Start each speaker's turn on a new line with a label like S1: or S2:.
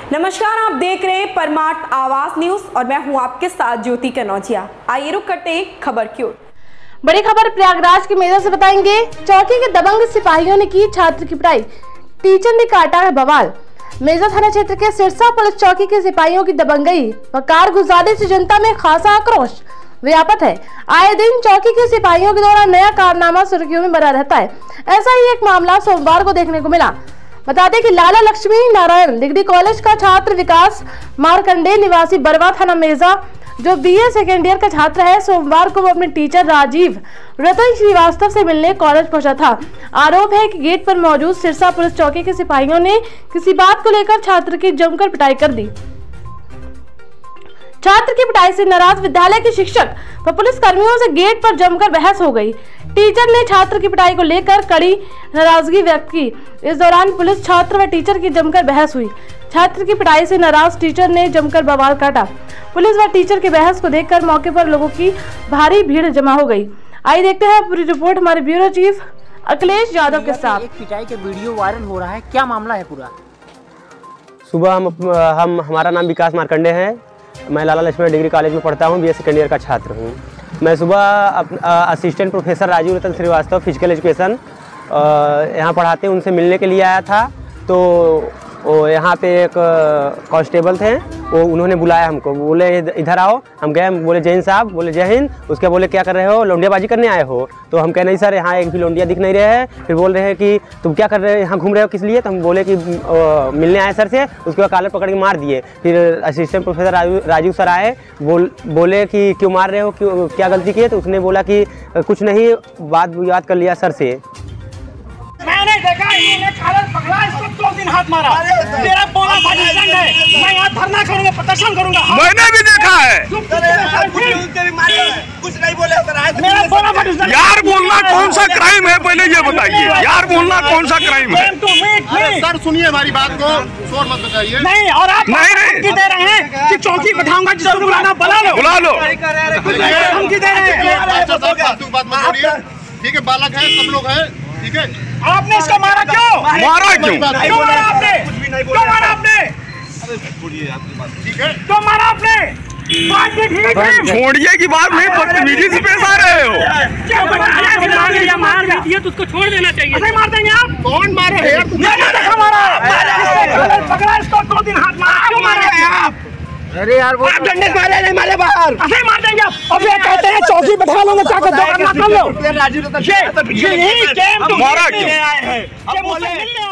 S1: नमस्कार, आप देख रहे हैं परमार्थ आवाज न्यूज और मैं हूं आपके साथ ज्योति कनौजिया। आइए रुक करते हैं खबर की ओर।
S2: बड़ी खबर प्रयागराज के मेजा से बताएंगे। चौकी के दबंग सिपाहियों ने की छात्र की पिटाई, टीचर ने काटा है बवाल। मेजा थाना क्षेत्र के सिरसा पुलिस चौकी के सिपाहियों की दबंगई व कारगुजारी से जनता में खासा आक्रोश व्याप्त है। आए दिन चौकी के सिपाहियों के द्वारा नया कारनामा सुर्खियों में बना रहता है। ऐसा ही एक मामला सोमवार को देखने को मिला। बता दें कि लाला लक्ष्मी नारायण डिग्री कॉलेज का छात्र विकास मारकंडे निवासी बरवा थाना मेजा जो बीए सेकेंड ईयर का छात्र है, सोमवार को वो अपने टीचर राजीव रतन श्रीवास्तव से मिलने कॉलेज पहुंचा था। आरोप है कि गेट पर मौजूद सिरसा पुलिस चौकी के सिपाहियों ने किसी बात को लेकर छात्र की जमकर पिटाई कर दी। छात्र की पिटाई से नाराज विद्यालय के शिक्षक व पुलिस कर्मियों से गेट पर जमकर बहस हो गई। टीचर ने छात्र की पिटाई को लेकर कड़ी नाराजगी व्यक्त की। इस दौरान पुलिस छात्र व टीचर की जमकर बहस हुई। छात्र की पिटाई से नाराज टीचर ने जमकर बवाल काटा। पुलिस व टीचर की बहस को देखकर मौके पर लोगों की भारी भीड़ जमा हो गई। आइए देखते हैं पूरी रिपोर्ट हमारे ब्यूरो चीफ अखिलेश यादव के साथ।
S3: एक पिटाई के वीडियो वायरल हो रहा है, क्या मामला है पूरा?
S4: सुबह हमारा नाम विकास मारकंडे है। मैं लाला लक्ष्मी डिग्री कॉलेज में पढ़ता हूँ, बीए सेकेंड ईयर का छात्र हूँ। मैं सुबह assistant professor Rajeev Ratan Srivastava physical education यहाँ पढ़ाते हैं, उनसे मिलने के लिए आया था। तो यहाँ पे एक कांस्टेबल थे, वो उन्होंने बुलाया हमको, बोले इधर आओ। हम गए, बोले जय हिंद साहब, बोले जय हिंद। उसके बोले क्या कर रहे हो, लौंडियाबाजी करने आए हो? तो हम कह नहीं सर, यहाँ एक भी लौंडिया दिख नहीं रहे हैं। फिर बोल रहे हैं कि तुम क्या कर रहे हो, यहाँ घूम रहे हो किस लिए? तो हम बोले कि मिलने आए सर से। उसके बाद कॉलर पकड़ के मार दिए। फिर असिस्टेंट प्रोफेसर राजीव सर आए, बोले कि क्यों मार रहे हो, क्यों, क्या गलती की है? तो उसने बोला कि कुछ नहीं, बात विवाद कर लिया सर से।
S5: मैंने देखा इन्होंने कॉलर पकड़ा, इसको 2 दिन हाथ मारा। मेरा बोला पार्टिशन है, मैं यहाँ धरना करूंगा, प्रदर्शन करूंगा। मैंने भी देखा है। कुछ नहीं बोले मेरा बोला पार्टिशन। यार बोलना कौन सा क्राइम है, पहले ये बताइए। यार बोलना कौन सा क्राइम है? सर सुनिए हमारी बात को, शोर मत मचाइए। नहीं, और आप धमकी दे रहे हैं कि चौकी बैठाऊंगा, जिसको बुलाना बुला लो। धमकी दे रहे हैं। ठीक है, बालक है, सब लोग हैं, ठीक है। आपने इसको मारा क्यों? मारा क्यों? क्यों मारा आपने? क्यों मारा आपने? अरे छोड़िए आपकी बात, ठीक है। क्यों मारा आपने? बात भी ठीक है, छोड़िए की बात नहीं, बदतमीजी से पेश आ रहे हो। क्या मार दिया तो उसको छोड़ देना चाहिए। ऐसे मार देंगे आप? कौन मारे हैं? मैंने देखा मारा। पकड़ा इसको, 2 दिन हाथ मारा। क्यों मार रहे हैं आप? अरे यार वो आप डंडे मारे नहीं, मारे बाहर ऐसे मार देंगे आप। अब ये कहते हैं चौकी बैठा लो, क्या करते हो, करना कर लो। ये यही गेम तुम मारा क्यों?